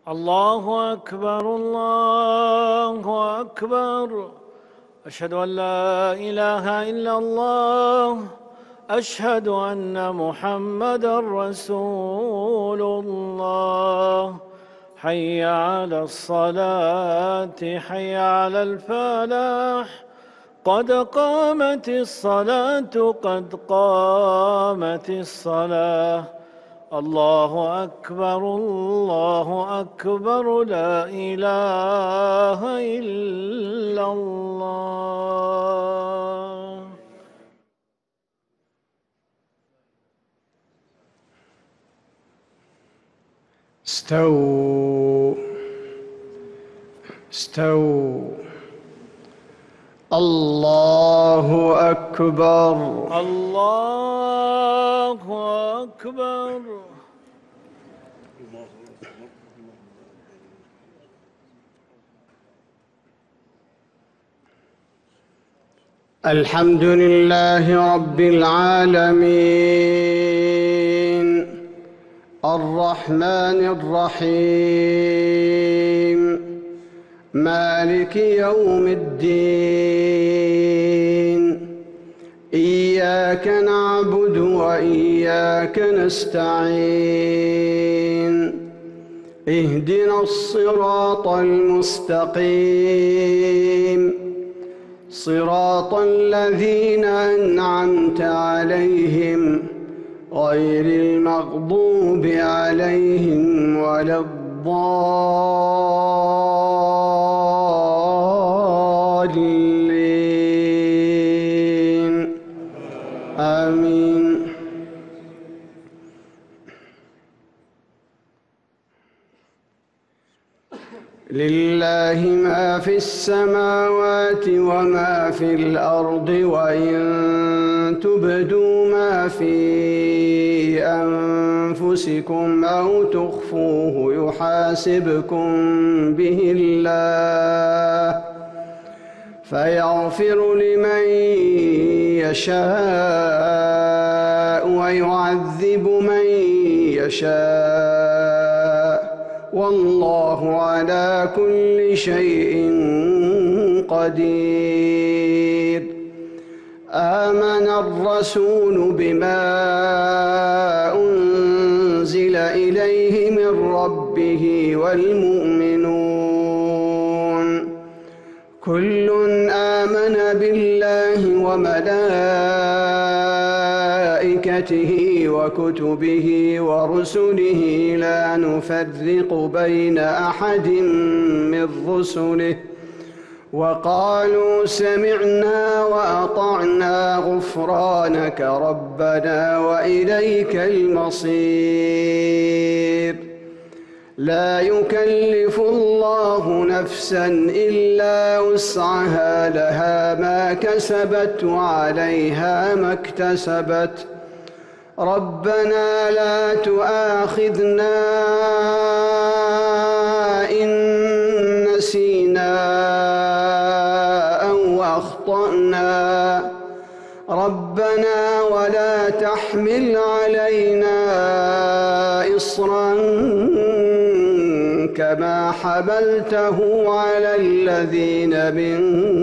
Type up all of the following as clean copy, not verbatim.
الله أكبر الله أكبر. أشهد أن لا إله إلا الله. أشهد أن محمدًا رسول الله. حي على الصلاة حي على الفلاح. قد قامت الصلاة قد قامت الصلاة. الله أكبر الله أكبر لا إله إلا الله. استووا استووا. الله أكبر الله أكبر. الحمد لله رب العالمين الرحمن الرحيم مالك يوم الدين. إياك نعبد وإياك نستعين. اهدنا الصراط المستقيم صراط الذين أنعمت عليهم غير المغضوب عليهم ولا الضالين. آمين. لله ما في السماوات وما في الأرض وإن تبدوا ما في أنفسكم أو تخفوه يحاسبكم به الله فيغفر لمن يشاء ويعذب من يشاء والله على كل شيء قدير. آمن الرسول بما أنزل إليه من ربه والمؤمنون كل آمن بالله وملائكته وكتبه ورسله لا نفرق بين أحد من رسله وقالوا سمعنا وأطعنا غفرانك ربنا وإليك المصير. لا يكلف الله نفسا إلا وسعها لها ما كسبت وعليها ما اكتسبت. ربنا لا تؤاخذنا إن نسينا أو أخطأنا ربنا ولا تحمل علينا إصرا كما حملته على الذين من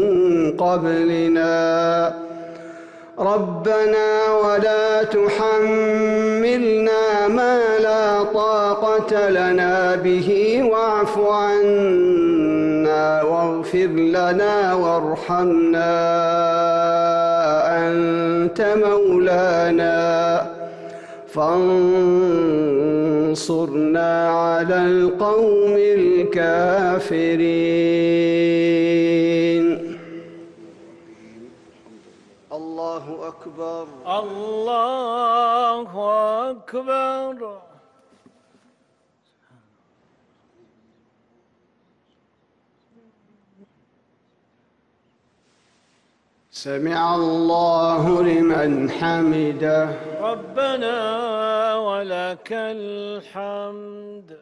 قبلنا ربنا ولا تحملنا ما لا طاقة لنا به واعف عنا واغفر لنا وارحمنا أنت مولانا فانصرنا على القوم الكافرين. الله أكبر الله أكبر. سمع الله لمن حمده. ربنا ولك الحمد.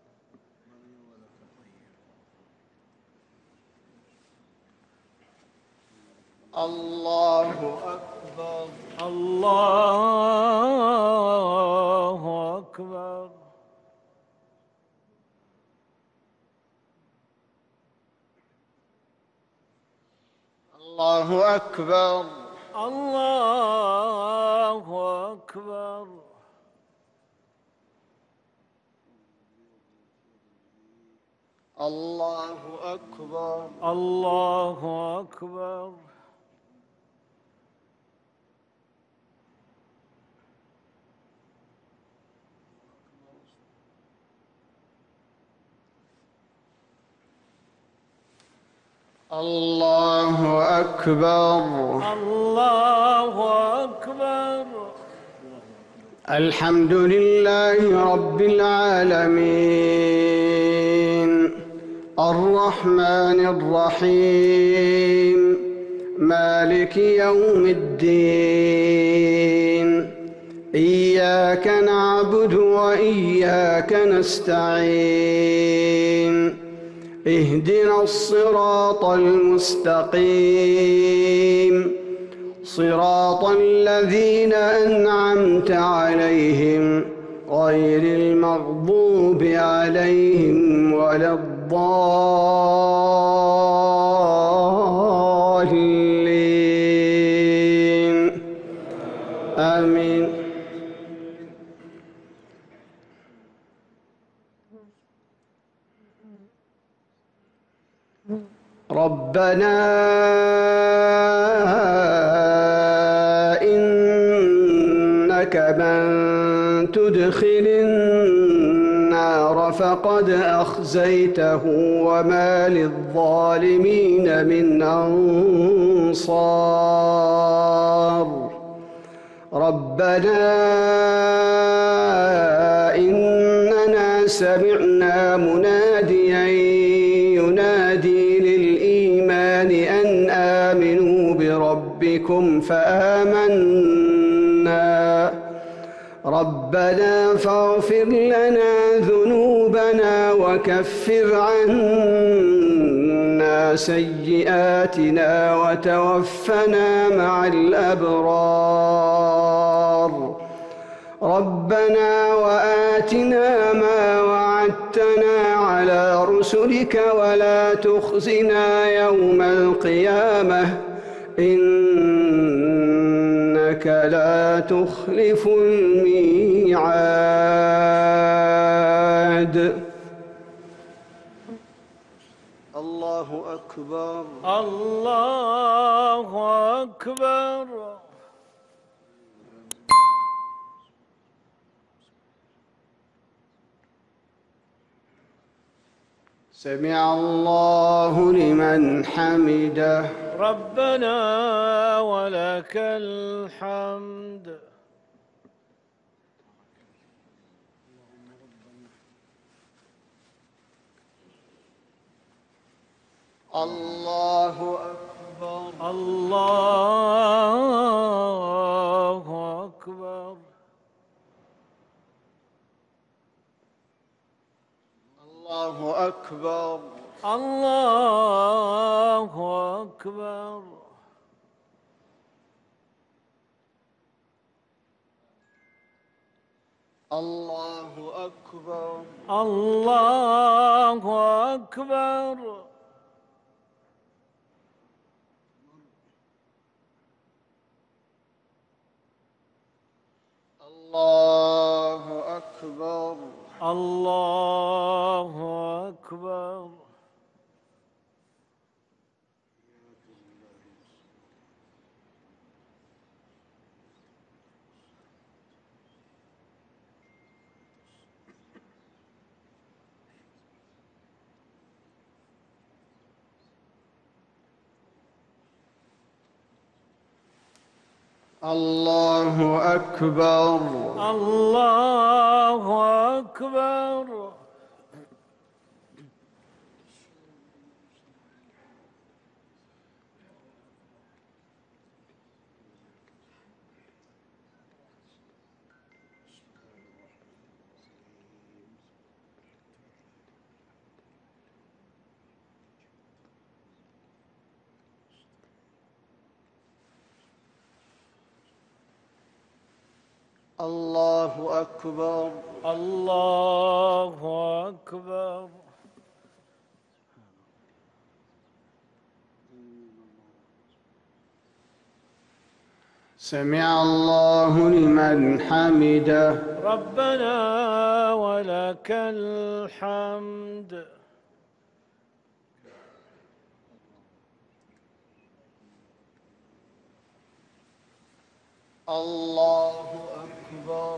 الله أكبر الله أكبر. الله أكبر. الله أكبر. الله أكبر. الله أكبر. الله أكبر. الله أكبر. الحمد لله رب العالمين الرحمن الرحيم مالك يوم الدين إياك نعبد وإياك نستعين اهدنا الصراط المستقيم صراط الذين أنعمت عليهم غير المغضوب عليهم ولا الضالين آمين. ربنا إنك من تدخل النار فقد أخزيته وما للظالمين من أنصار. ربنا إننا سمعنا مناديا ينادي للإيمان أن آمنوا بربكم فآمنا. ربنا فاغفر لنا ذنوبنا وكفر عنا سيئاتنا وتوفنا مع الأبرار. ربنا وآتنا ما وعدتنا على رسلك ولا تخزنا يوم القيامة إنك لا تخلف الميعاد. الله أكبر. الله أكبر. سمع الله لمن حمده. ربنا ولك الحمد. الله أكبر. الله أكبر. الله أكبر. الله أكبر. الله أكبر. الله أكبر. الله أكبر. الله أكبر. الله أكبر. الله أكبر. الله أكبر. الله أكبر. سمع الله لمن حمده. ربنا ولك الحمد. الله أكبر.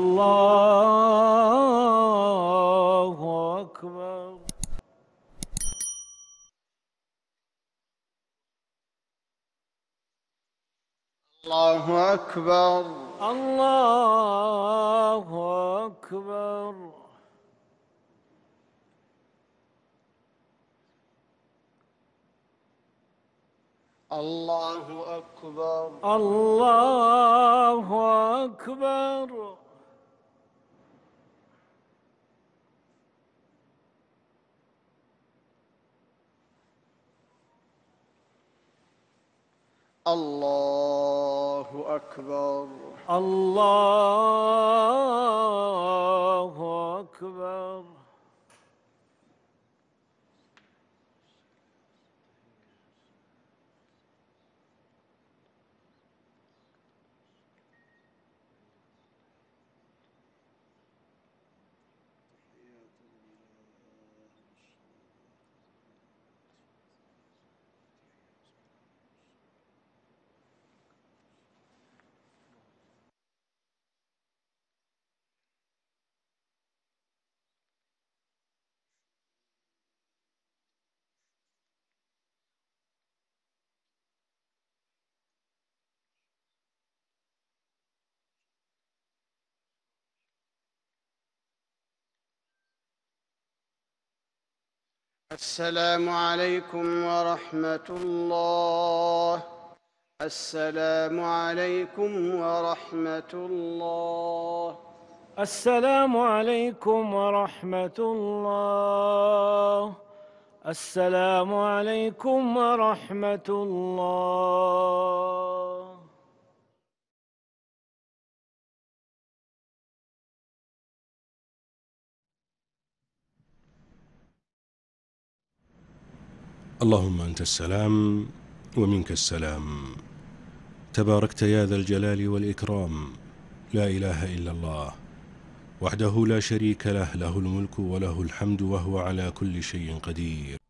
الله أكبر. الله أكبر. الله أكبر. الله أكبر. الله أكبر. الله أكبر. الله أكبر. السلام عليكم ورحمة الله. السلام عليكم ورحمة الله. السلام عليكم ورحمة الله. السلام عليكم ورحمة الله. اللهم أنت السلام ومنك السلام، تباركت يا ذا الجلال والإكرام، لا إله إلا الله وحده لا شريك له، له الملك وله الحمد وهو على كل شيء قدير.